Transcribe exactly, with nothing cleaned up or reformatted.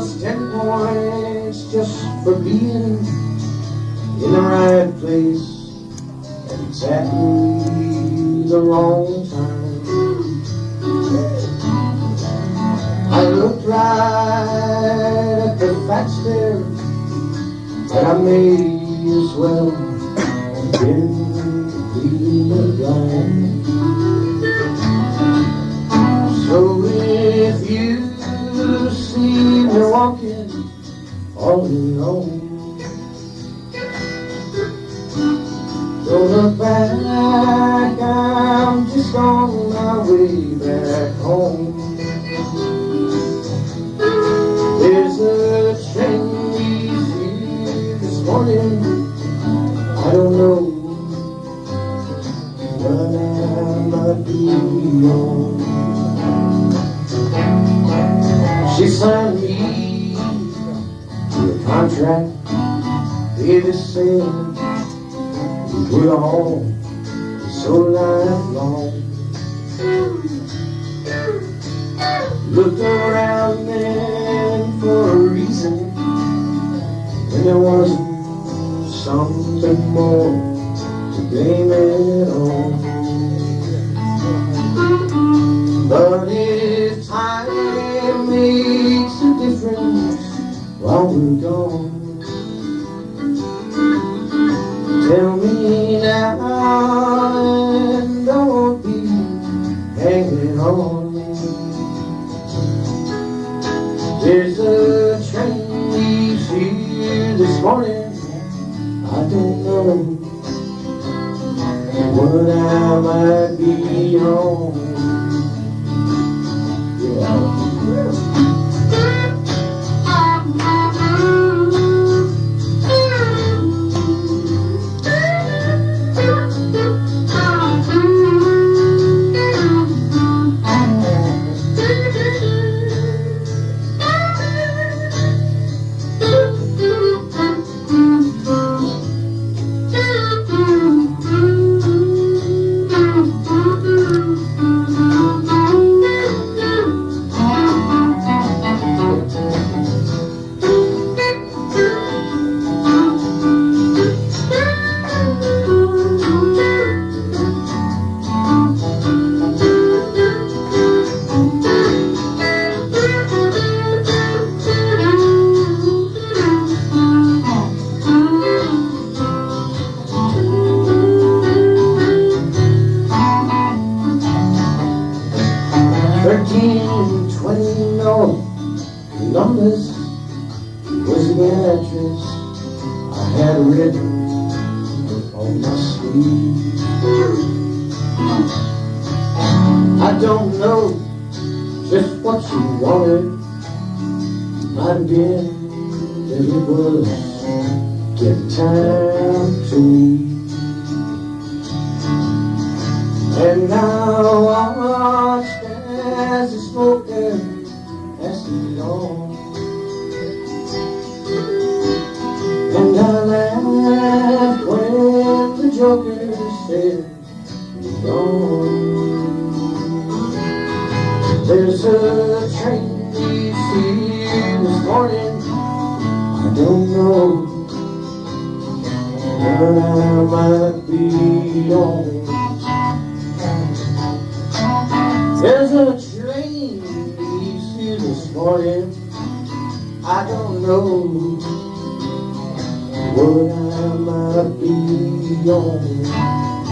plus ten points just for being in the right place at exactly the wrong time. I looked right at the facts there, but I may as well have been completely blind. So if you see me walking all alone, don't look back, I'm just on my way back home. There's a train leaves here this morning, I don't know what I might be on. She signed me to a contract, baby said we would all be so lifelong. Looked around then for a reason when there wasn't something more to blame it on. But if time makes a difference while we're gone, tell me now and I won't be hanging on. There's a train leaves here this morning, I don't know what I might be on. thirteen twenty North Columbus was the address I had written on my sleeve. I don't know just what you wanted, might have been that it was getting time to leave. And now I watched as the smoke there passed it on, and I laughed when the joker said you're gone. There's a train leaves here this morning, I don't know what I might be on. There's a train leaves here this morning, I don't know what I might be on.